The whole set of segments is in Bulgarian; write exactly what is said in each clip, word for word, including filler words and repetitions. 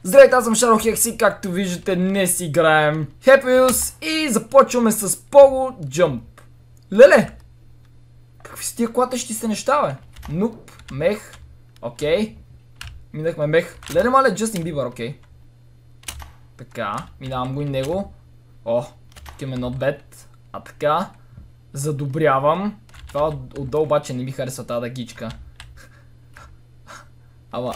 Здравейте, аз съм Шаро Хекси, както виждате днес играем Happy Wheels и започваме с Polo Jump. Леле! Какви са тия клатещи се неща, бе? Нуп, мех, окей. Минахме мех. Леле, мале, Джастин Бибър, окей. Така, минавам го и него. О, имаме not bad. А така, задобрявам. Това отдолу обаче не ми харесва тази гичка. Ама...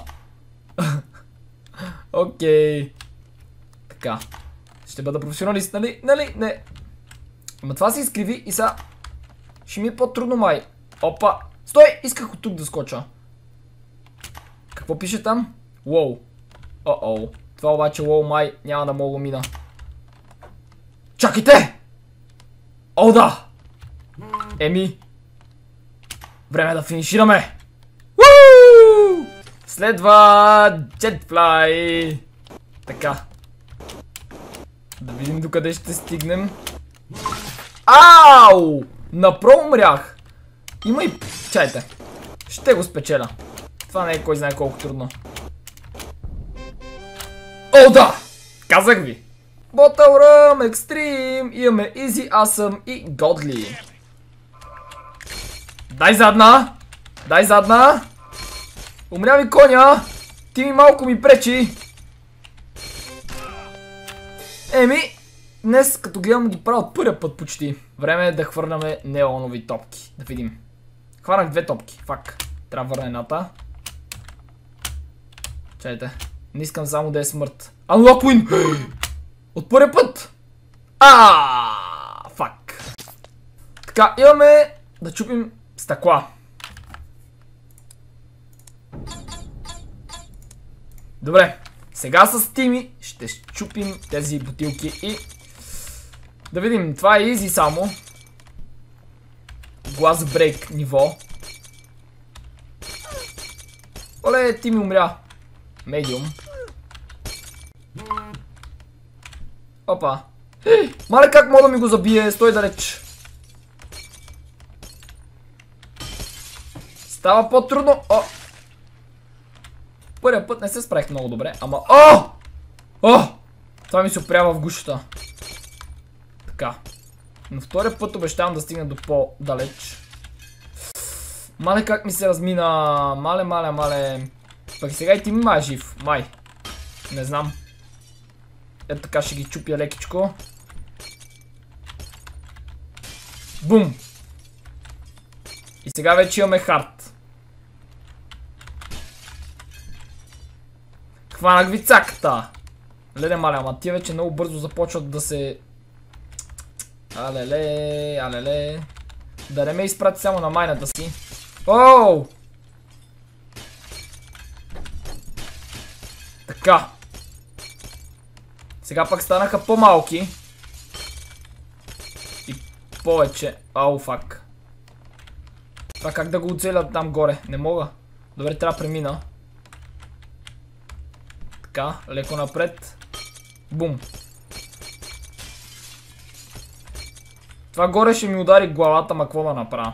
Окей. Така. Ще бъда професионалист, нали? Нали? Не. Ама това се изкриви и сега... Ще ми е по-трудно, май. Опа. Стой! Исках от тук да скоча. Какво пише там? Уоу. О-о. Това обаче, уоу, май, няма да мога мина. Чакайте! О, да! Еми. Време да финишираме. Уу! Следва Jetfly. Така. Да видим докъде ще стигнем. Ау! Направо умрях. Има и... Чайте. Ще го спечеля. Това не е кой знае колко трудно. О, да! Казах ви. Bottle Room Extreme. Имаме Easy, Awesome и Godly. Дай задна! Дай задна! Умря ми коня! Ти ми малко ми пречи! Еми, днес като гледам ги правя от първия път почти. Време е да хвърляме неонови топки. Да видим. Хванах две топки. Фак. Трябва да върна едната. Чайте. Не искам само да е смърт. Unlock win! От първия път! Аааа! Фак. Така, имаме да чупим стъкла. Добре, сега с Тими ще щупим тези бутилки и да видим, това е изи само. Глас брейк ниво. Оле, Тими умря. Медиум. Опа. Мале, как мога да ми го забие? Стой далеч. Става по-трудно. О! Първият път не се справих много добре, ама... О! О! Това ми се опрява в гушата. Така. Но втория път обещавам да стигна до по-далеч. Мале, как ми се размина. Мале, мале, мале. Пък сега и ти ми май жив. Май. Не знам. Ето така ще ги чупя лекичко. Бум! И сега вече имаме хард. Хванах ви цаката. Леле, мале, ама тия вече много бързо започват да се... Алеле, алеле. Да не ме изпрати само на майната си. Оу! Така. Сега пак станаха по-малки. И повече. Ау, фак. Това как да го оцеля там горе? Не мога. Добре, трябва да премина. Така, леко напред. Бум. Това горе ще ми удари главата, ма какво да направя?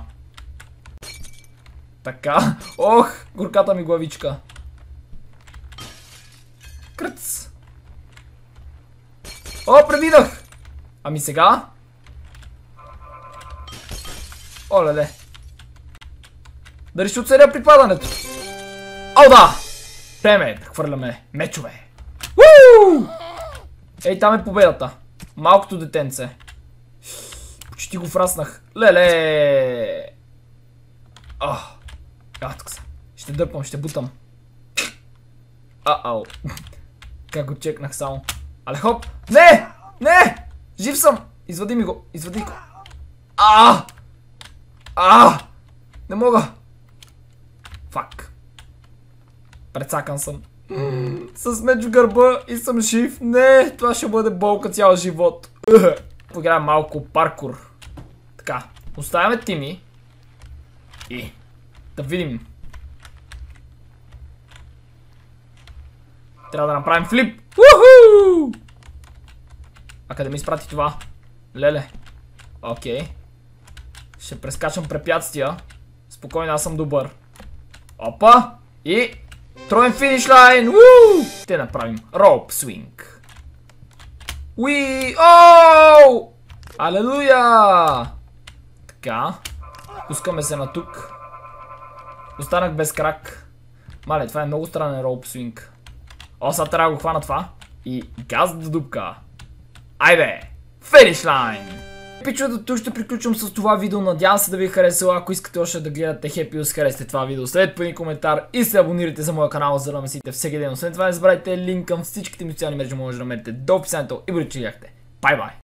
Така. Ох, горката ми главичка. Кръц. О, преминах! Ами сега? О, леле. Дали ще оцеля при падането? О, да! Време да хвърляме мечове. Уу! Ей, там е победата. Малкото детенце. Почти го фраснах. Леле! Ах, а, тук са. Ще дърпам, ще бутам. А-ау. Как го чекнах само. Але хоп! Не! Не! Жив съм! Извади ми го! Извади го! А! А! Не мога! Фак. Прецакан съм. С меч в гърба и съм жив. Не! Това ще бъде болка цял живот. Поиграем малко паркур. Така. Оставяме Тими. И да видим. Трябва да направим флип. Уху! А къде ми изпрати това? Леле. Окей. Ще прескачам препятствия. Спокойно, аз съм добър. Опа! И... Троен финиш лайн! Уу! Ще направим роуп свинг. Уи! Оу! Алелуя! Така. Пускаме се на тук. Останах без крак. Мале, това е много странен роуп свинг. О, сега трябва да го хвана това. И газ до дупка. Айде! Финиш лайн! Пичовете, тук ще приключвам с това видео. Надявам се да ви е харесало. Ако искате още да гледате Happy, харесате това видео. След по един коментар и се абонирайте за моя канал, за да ме следите всеки ден. Освен това не забравяйте линк към всичките ми социални мрежи, може да намерите до описанието и бъдете, че гледахте. Бай-бай!